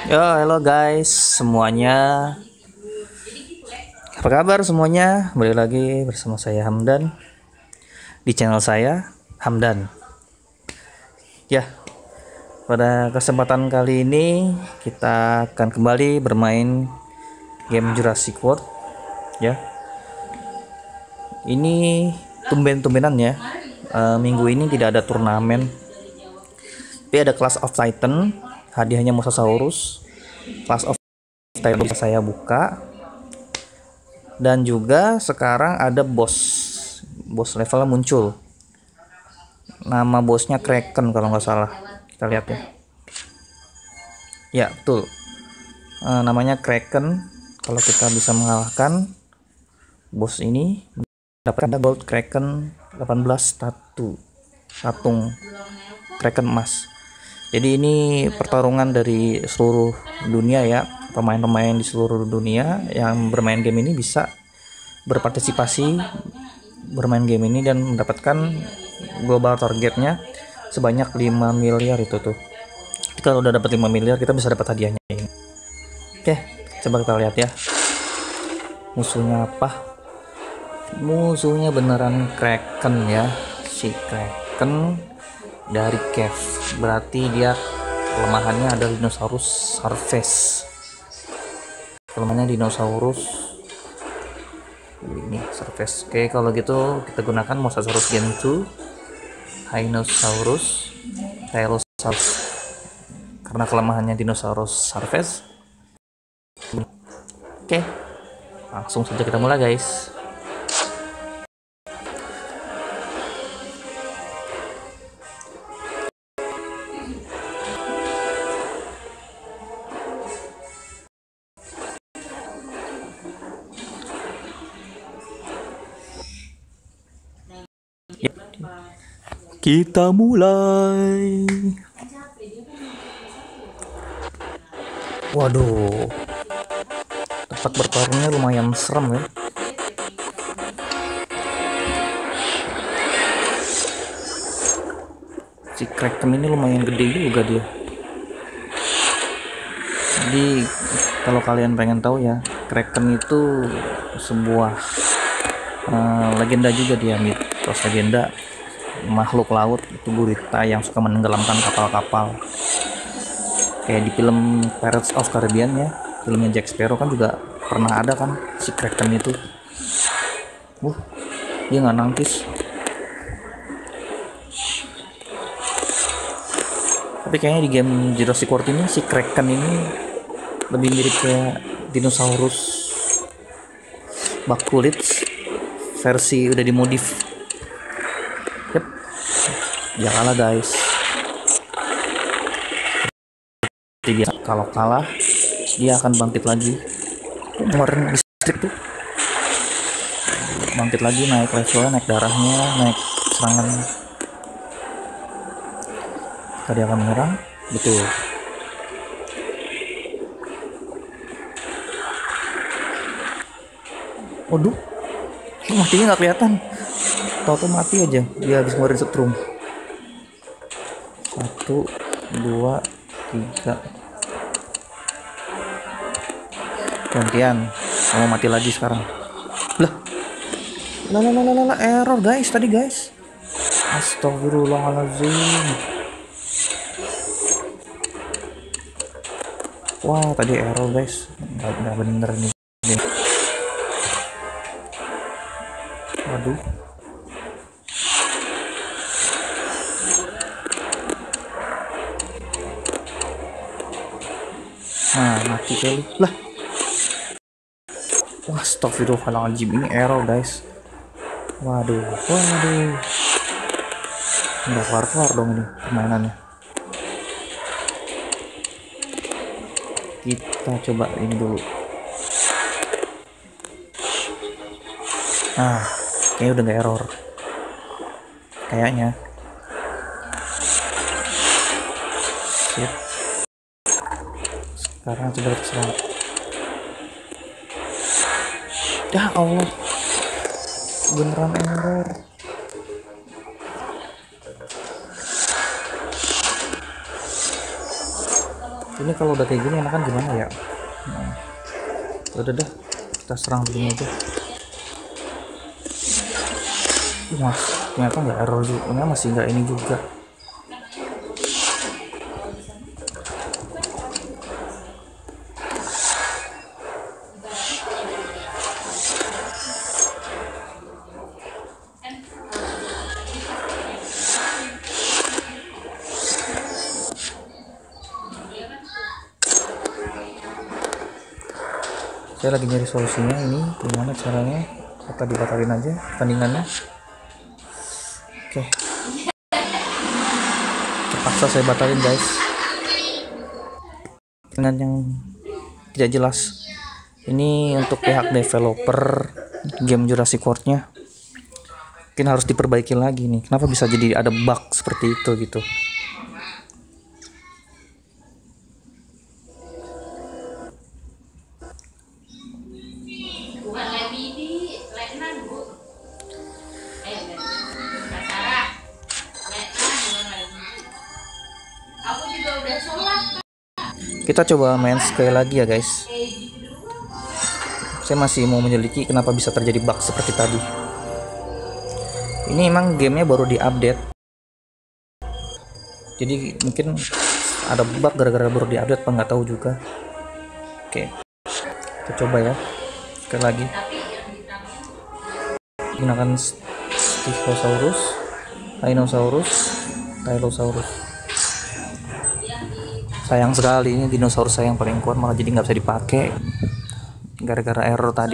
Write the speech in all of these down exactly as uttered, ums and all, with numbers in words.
Yo, halo guys semuanya. Apa kabar semuanya? Balik lagi bersama saya Hamdan di channel saya Hamdan. Ya, pada kesempatan kali ini kita akan kembali bermain game Jurassic World. Ya, ini tumben-tumbenan ya. Uh, minggu ini tidak ada turnamen, tapi ada Clash of Titan. Hadiahnya Mosasaurus. Clash of Titan bisa saya buka. Dan juga sekarang ada bos. Bos levelnya muncul. Nama bosnya Kraken kalau nggak salah. Kita lihat ya. Ya, betul. E, namanya Kraken. Kalau kita bisa mengalahkan bos ini, dapatkan gold Kraken delapan belas statu. Patung Kraken emas. Jadi ini pertarungan dari seluruh dunia ya. Pemain-pemain di seluruh dunia yang bermain game ini bisa berpartisipasi bermain game ini dan mendapatkan global targetnya sebanyak lima miliar itu tuh. Kalau udah dapat lima miliar kita bisa dapat hadiahnya ini. Oke, coba kita lihat ya. Musuhnya apa? Musuhnya beneran Kraken ya. Si Kraken dari cave. Berarti dia kelemahannya ada dinosaurus Surface. Kelemahannya dinosaurus ini Surface. Oke, kalau gitu kita gunakan Mosasaurus Gen dua, Hinosaurus, Tylosaurus. Karena kelemahannya dinosaurus Surface. Oke, langsung saja kita mulai guys. Kita mulai. Waduh, tempat bertarungnya lumayan serem ya. Si Kraken ini lumayan gede juga dia. Jadi kalau kalian pengen tahu ya, Kraken itu sebuah uh, legenda juga dia, mitos legenda. Makhluk laut itu gurita yang suka menenggelamkan kapal-kapal. Kayak di film Pirates of Caribbean ya, filmnya Jack Sparrow kan juga pernah ada kan si Kraken itu. Uh, dia nggak nangkis. Tapi kayaknya di game Jurassic World ini si Kraken ini lebih mirip kayak dinosaurus bakulit versi udah dimodif. Yep. Ya kalah guys. Jadi dia kalau kalah dia akan bangkit lagi. Kemarin listrik tuh bangkit lagi, naik levelnya, naik darahnya, naik serangannya. Jika dia akan menyerang, betul. Waduh, matinya nggak kelihatan. Tau-tau mati aja, dia habis ngeluarin setrum. Satu, dua, tiga. Gantian, mau mati lagi sekarang. Lah, lah, lah, lah, lah, lah, error guys tadi guys. Astagfirullahaladzim. Wah, tadi error guys, nggak, nggak bener nih. Waduh. Nah, mati kali. Lah. Wah, astagfirullahaladzim, ini error guys. Waduh, waduh. Nggak keluar-keluar dong ini permainannya. Kita coba ini dulu. Nah, kayaknya udah nggak error. Kayaknya. Sip. Sekarang coba terserah. Ya Allah, beneran error. Ini kalau udah kayak gini enakan gimana ya? Nah, udah dah, kita serang begini aja. Mas, ternyata nggak error juga, masih nggak ini juga. Saya lagi nyari solusinya, ini gimana caranya. Kita dibatalin aja pertandingannya. Oke, terpaksa saya batalin guys, dengan yang tidak jelas. Ini untuk pihak developer game Jurassic World-nya mungkin harus diperbaiki lagi nih. Kenapa bisa jadi ada bug seperti itu gitu? Kita coba main sekali lagi ya guys. Saya masih mau menyelidiki kenapa bisa terjadi bug seperti tadi. Ini emang gamenya baru diupdate, jadi mungkin ada bug gara-gara baru diupdate, apa nggak tahu juga. Oke, kita coba ya sekali lagi. Gunakan Stigosaurus, Dinosaurus, Tylosaurus. Sayang sekali, ini dinosaurus saya yang paling kuat malah jadi nggak bisa dipakai gara-gara error tadi.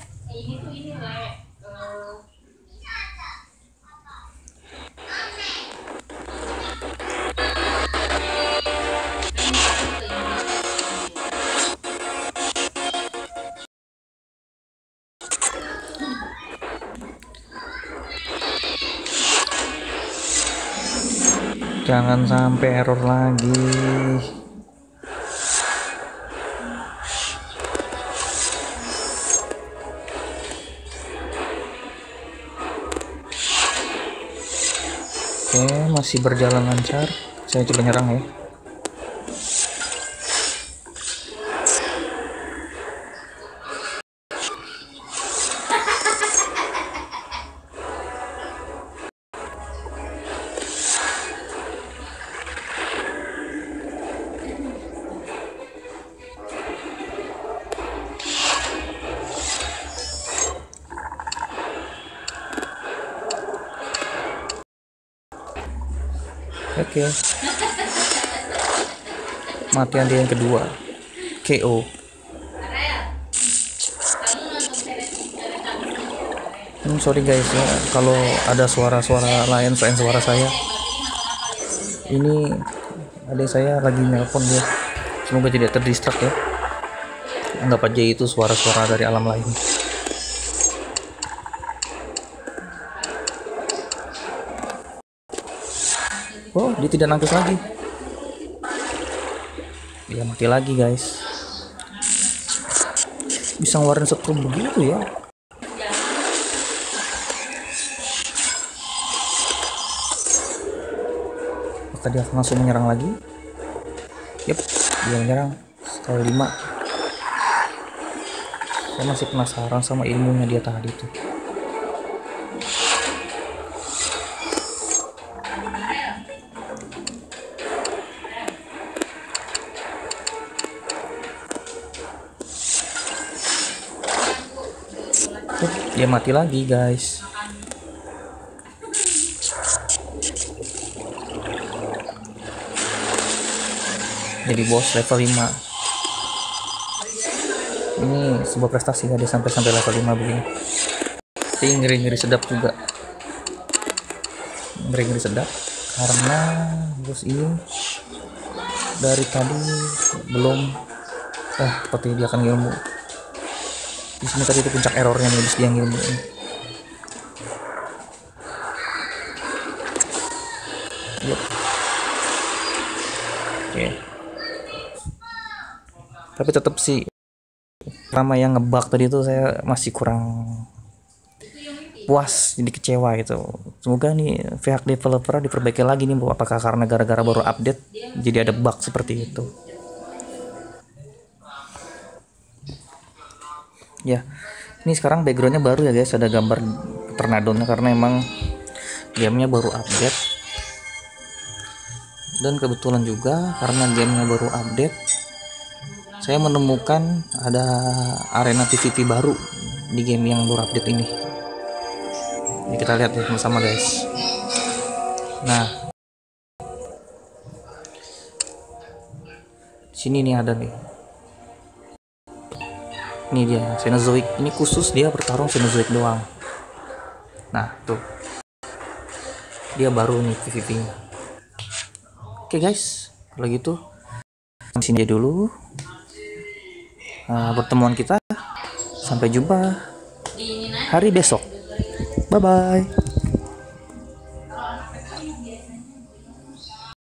Jangan sampai error lagi. Oke, masih berjalan lancar. Saya coba nyerang ya. Oke, matian dia yang kedua, K O. Hmm, sorry guys ya, kalau ada suara-suara lain selain suara saya. Ini adik saya lagi nelpon dia, semoga tidak terdistrak ya. Anggap aja itu suara-suara dari alam lain. Oh, dia tidak nangkis lagi. Dia mati lagi guys. Bisa ngeluarin setrum begitu ya. Apakah dia akan langsung menyerang lagi? Yep, dia menyerang sekali lima. Saya masih penasaran sama ilmunya dia tadi tuh. Dia mati lagi guys. Jadi bos level lima. Ini sebuah prestasi ya, dia sampai-sampai level lima begini. Tapi ngeri-ngeri sedap juga. Ngeri-ngeri sedap karena bos ini dari tadi belum eh seperti dia akan ilmu. Di sini tadi itu puncak errornya nih, dia ngilmu ini. Yep. Oke. Tapi tetap sih lama yang ngebug tadi itu saya masih kurang puas, jadi kecewa gitu. Semoga nih pihak developer diperbaiki lagi nih, Bu. Apakah karena gara-gara baru update jadi ada bug seperti itu? Ya, ini sekarang backgroundnya baru ya guys, ada gambar Pternadonnya karena emang gamenya baru update. Dan kebetulan juga karena gamenya baru update, saya menemukan ada arena P V P baru di game yang baru update ini. Ini kita lihat bersama guys. Nah, sini nih ada nih. Ini dia Cenozoic, ini khusus dia bertarung Cenozoic doang. Nah tuh, dia baru nih P V P-nya. Oke guys, kalau gitu sini dulu uh, pertemuan kita. Sampai jumpa hari besok. Bye bye.